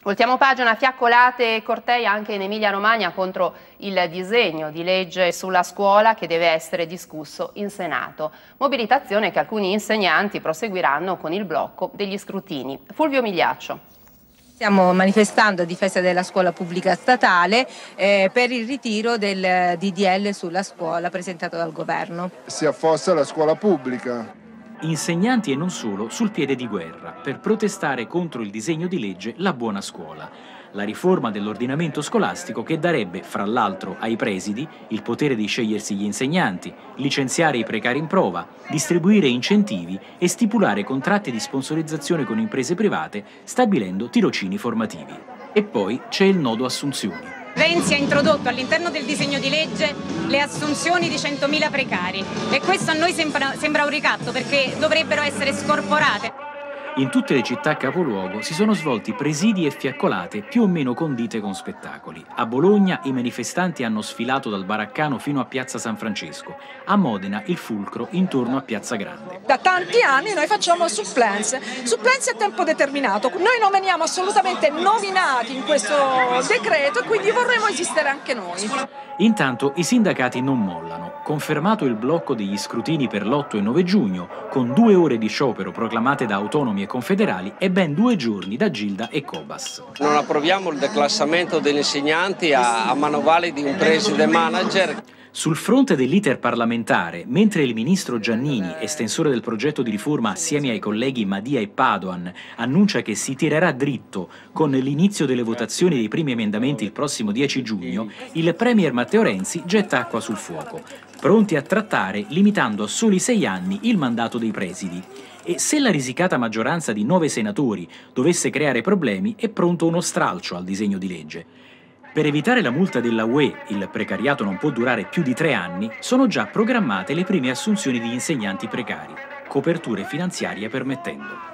Voltiamo pagina, fiaccolate e cortei anche in Emilia-Romagna contro il disegno di legge sulla scuola che deve essere discusso in Senato. Mobilitazione che alcuni insegnanti proseguiranno con il blocco degli scrutini. Fulvio Migliaccio. Stiamo manifestando a difesa della scuola pubblica statale per il ritiro del DDL sulla scuola presentato dal governo. Si affossa la scuola pubblica. Insegnanti e non solo sul piede di guerra per protestare contro il disegno di legge La Buona Scuola, la riforma dell'ordinamento scolastico che darebbe, fra l'altro, ai presidi il potere di scegliersi gli insegnanti, licenziare i precari in prova, distribuire incentivi e stipulare contratti di sponsorizzazione con imprese private, stabilendo tirocini formativi. E poi c'è il nodo assunzioni. Renzi ha introdotto all'interno del disegno di legge le assunzioni di 100.000 precari e questo a noi sembra un ricatto perché dovrebbero essere scorporate. In tutte le città capoluogo si sono svolti presidi e fiaccolate più o meno condite con spettacoli. A Bologna i manifestanti hanno sfilato dal Baraccano fino a Piazza San Francesco, a Modena il fulcro intorno a Piazza Grande. Da tanti anni noi facciamo supplenze a tempo determinato. Noi non veniamo assolutamente nominati in questo decreto e quindi vorremmo esistere anche noi. Intanto i sindacati non mollano. Confermato il blocco degli scrutini per l'8 e 9 giugno, con 2 ore di sciopero proclamate da autonomi e confederali e ben 2 giorni da Gilda e Cobas. Non approviamo il declassamento degli insegnanti a manovali di un preside manager. Sul fronte dell'iter parlamentare, mentre il ministro Giannini, estensore del progetto di riforma assieme ai colleghi Madia e Padoan, annuncia che si tirerà dritto con l'inizio delle votazioni dei primi emendamenti il prossimo 10 giugno, il premier Matteo Renzi getta acqua sul fuoco, pronti a trattare limitando a soli 6 anni il mandato dei presidi. E se la risicata maggioranza di 9 senatori dovesse creare problemi, è pronto uno stralcio al disegno di legge. Per evitare la multa della UE, il precariato non può durare più di 3 anni, sono già programmate le prime assunzioni di insegnanti precari, coperture finanziarie permettendo.